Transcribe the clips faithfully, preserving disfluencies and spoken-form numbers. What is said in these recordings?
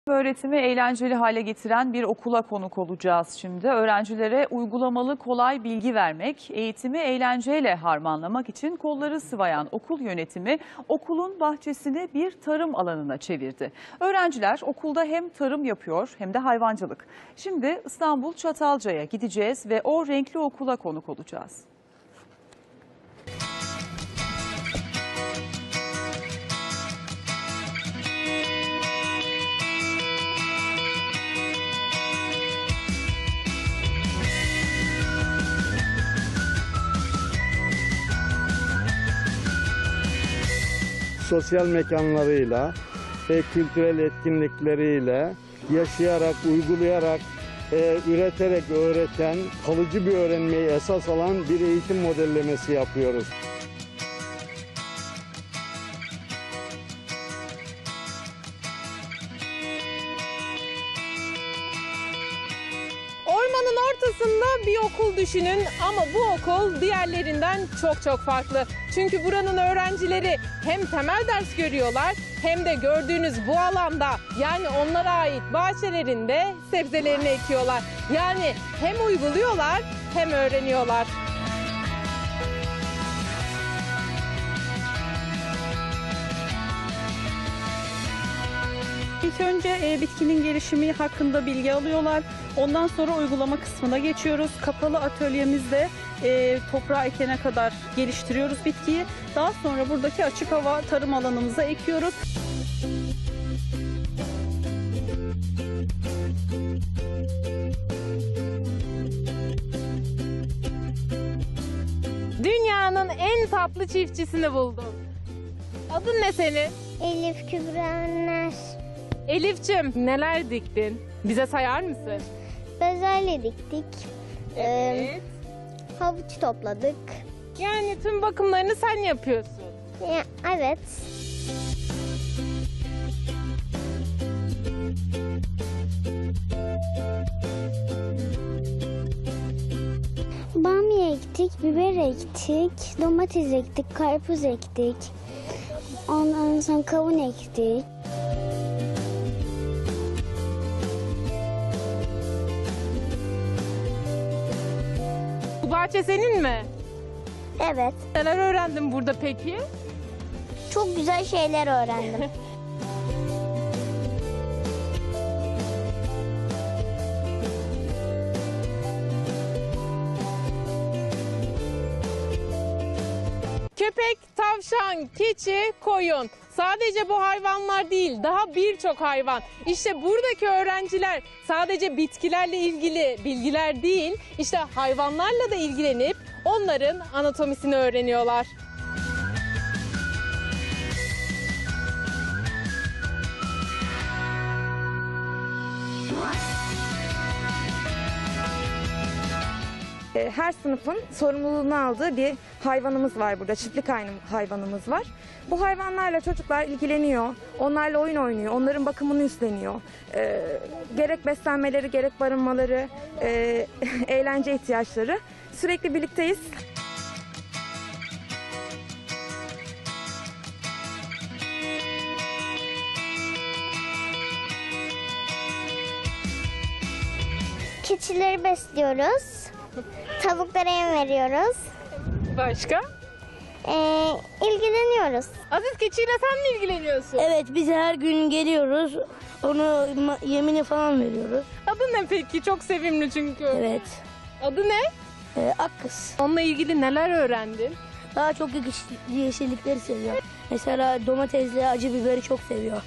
Öğretimi eğlenceli hale getiren bir okula konuk olacağız şimdi. Öğrencilere uygulamalı kolay bilgi vermek, eğitimi eğlenceyle harmanlamak için kolları sıvayan okul yönetimi okulun bahçesini bir tarım alanına çevirdi. Öğrenciler okulda hem tarım yapıyor hem de hayvancılık. Şimdi İstanbul Çatalca'ya gideceğiz ve o renkli okula konuk olacağız. Sosyal mekanlarıyla ve kültürel etkinlikleriyle yaşayarak, uygulayarak, e, üreterek öğreten, kalıcı bir öğrenmeyi esas alan bir eğitim modellemesi yapıyoruz. Ormanın ortasında bir okul düşünün ama bu okul diğerlerinden çok çok farklı. Çünkü buranın öğrencileri hem temel ders görüyorlar hem de gördüğünüz bu alanda, yani onlara ait bahçelerinde sebzelerini ekiyorlar. Yani hem uyguluyorlar hem öğreniyorlar. İlk önce e, bitkinin gelişimi hakkında bilgi alıyorlar. Ondan sonra uygulama kısmına geçiyoruz. Kapalı atölyemizde e, toprağa ekene kadar geliştiriyoruz bitkiyi. Daha sonra buradaki açık hava tarım alanımıza ekiyoruz. Dünyanın en tatlı çiftçisini buldum. Adın ne senin? Elif Kübra Öner. Elif'cim, neler diktin? Bize sayar mısın? Bezelye diktik. Ee, havuç topladık. Yani tüm bakımlarını sen yapıyorsun. Ya, evet. Bamya ektik, biber ektik, domates ektik, karpuz ektik. Ondan sonra kavun ektik. Bu bahçe senin mi? Evet. Neler öğrendin burada peki? Çok güzel şeyler öğrendim. Köpek, tavşan, keçi, koyun. Sadece bu hayvanlar değil, daha birçok hayvan. İşte buradaki öğrenciler sadece bitkilerle ilgili bilgiler değil, işte hayvanlarla da ilgilenip onların anatomisini öğreniyorlar. Her sınıfın sorumluluğunu aldığı bir hayvanımız var burada. Çiftlik hayvanımız var. Bu hayvanlarla çocuklar ilgileniyor. Onlarla oyun oynuyor. Onların bakımını üstleniyor. Ee, gerek beslenmeleri, gerek barınmaları, e, eğlence ihtiyaçları. Sürekli birlikteyiz. Keçileri besliyoruz. Tavuklara yem veriyoruz. Başka? Ee, ilgileniyoruz. Aziz, keçiyle sen mi ilgileniyorsun? Evet, biz her gün geliyoruz. Onu yemini falan veriyoruz. Adı ne peki? Çok sevimli çünkü. Evet. Adı ne? Ee, Akkız. Onunla ilgili neler öğrendin? Daha çok yeşillikleri seviyor. Mesela domatesle acı biberi çok seviyor.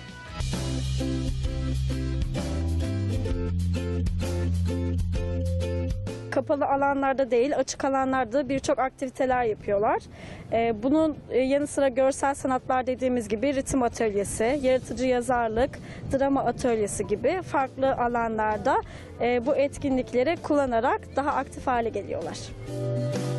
Kapalı alanlarda değil, açık alanlarda birçok aktiviteler yapıyorlar. Ee, bunun yanı sıra görsel sanatlar dediğimiz gibi ritim atölyesi, yaratıcı yazarlık, drama atölyesi gibi farklı alanlarda e, bu etkinlikleri kullanarak daha aktif hale geliyorlar.